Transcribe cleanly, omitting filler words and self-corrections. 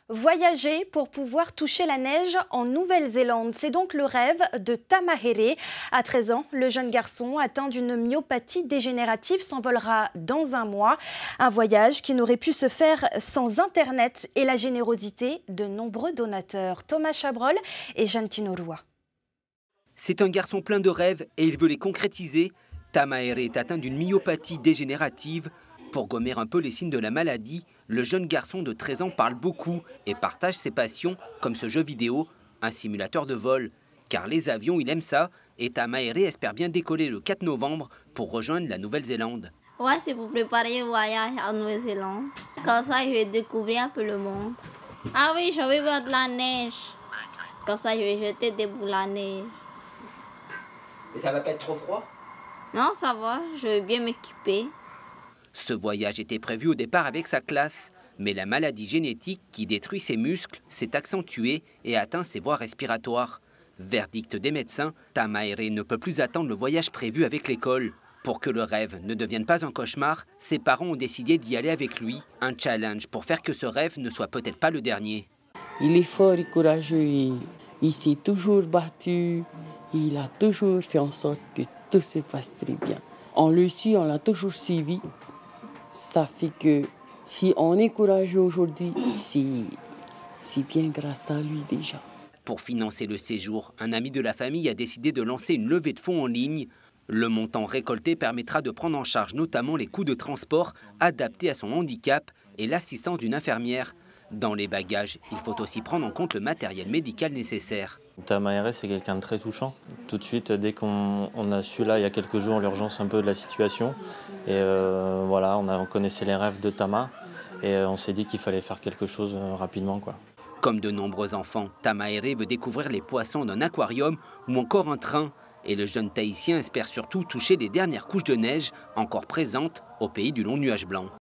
Voyager pour pouvoir toucher la neige en Nouvelle-Zélande, c'est donc le rêve de Tamahere. À 13 ans, le jeune garçon atteint d'une myopathie dégénérative s'envolera dans un mois. Un voyage qui n'aurait pu se faire sans Internet et la générosité de nombreux donateurs. Thomas Chabrol et Jeanne Tinorua. C'est un garçon plein de rêves et il veut les concrétiser. Tamahere est atteint d'une myopathie dégénérative. Pour gommer un peu les signes de la maladie, le jeune garçon de 13 ans parle beaucoup et partage ses passions, comme ce jeu vidéo, un simulateur de vol. Car les avions, il aime ça, et Tamahere espère bien décoller le 4 novembre pour rejoindre la Nouvelle-Zélande. Ouais, c'est pour préparer le voyage en Nouvelle-Zélande. Comme ça, je vais découvrir un peu le monde. Ah oui, je vais voir de la neige. Comme ça, je vais jeter des boules à neige. Et ça va pas être trop froid? Non, ça va, je vais bien m'équiper. Ce voyage était prévu au départ avec sa classe, mais la maladie génétique qui détruit ses muscles s'est accentuée et atteint ses voies respiratoires. Verdict des médecins, Tamahere ne peut plus attendre le voyage prévu avec l'école. Pour que le rêve ne devienne pas un cauchemar, ses parents ont décidé d'y aller avec lui. Un challenge pour faire que ce rêve ne soit peut-être pas le dernier. Il est fort et courageux, il s'est toujours battu, il a toujours fait en sorte que tout se passe très bien. On le suit, on l'a toujours suivi. Ça fait que si on est courageux aujourd'hui, c'est bien grâce à lui déjà. Pour financer le séjour, un ami de la famille a décidé de lancer une levée de fonds en ligne. Le montant récolté permettra de prendre en charge notamment les coûts de transport adaptés à son handicap et l'assistance d'une infirmière. Dans les bagages, il faut aussi prendre en compte le matériel médical nécessaire. Tamahere, c'est quelqu'un de très touchant. Tout de suite, dès qu'on a su là, il y a quelques jours, l'urgence un peu de la situation. Et voilà, on connaissait les rêves de Tama et on s'est dit qu'il fallait faire quelque chose rapidement, quoi. Comme de nombreux enfants, Tamahere veut découvrir les poissons d'un aquarium ou encore un train. Et le jeune Tahitien espère surtout toucher les dernières couches de neige encore présentes au pays du long nuage blanc.